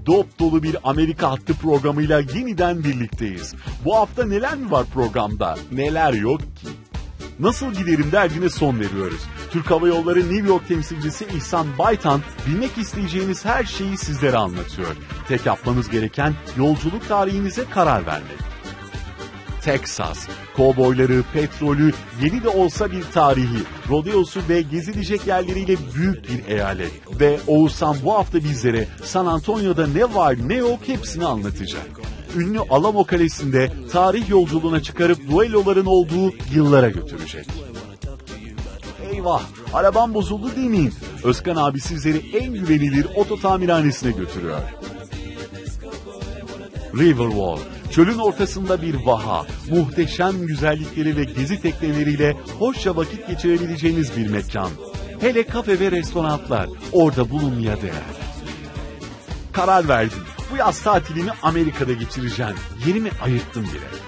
Dop dolu bir Amerika hattı programıyla yeniden birlikteyiz. Bu hafta neler mi var programda? Neler yok ki? Nasıl giderim derdine son veriyoruz. Türk Hava Yolları New York temsilcisi İhsan Baytan bilmek isteyeceğiniz her şeyi sizlere anlatıyor. Tek yapmanız gereken yolculuk tarihinize karar vermek. Texas, kovboyları, petrolü, yeni de olsa bir tarihi, rodeosu ve gezilecek yerleriyle büyük bir eyalet. Ve Oğuzhan bu hafta bizlere San Antonio'da ne var ne yok hepsini anlatacak. Ünlü Alamo Kalesi'nde tarih yolculuğuna çıkarıp duelloların olduğu yıllara götürecek. Eyvah, arabam bozuldu demeyin. Özkan abi sizleri en güvenilir oto tamirhanesine götürüyor. Riverwalk, çölün ortasında bir vaha, muhteşem güzellikleri ve gezi tekneleriyle hoşça vakit geçirebileceğiniz bir mekan. Hele kafe ve restoranlar, orada bulunmaya değer. Karar verdim, bu yaz tatilimi Amerika'da geçireceğim. Yerimi ayırttım bile.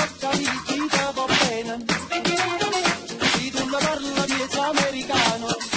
Si tu la parla miez americano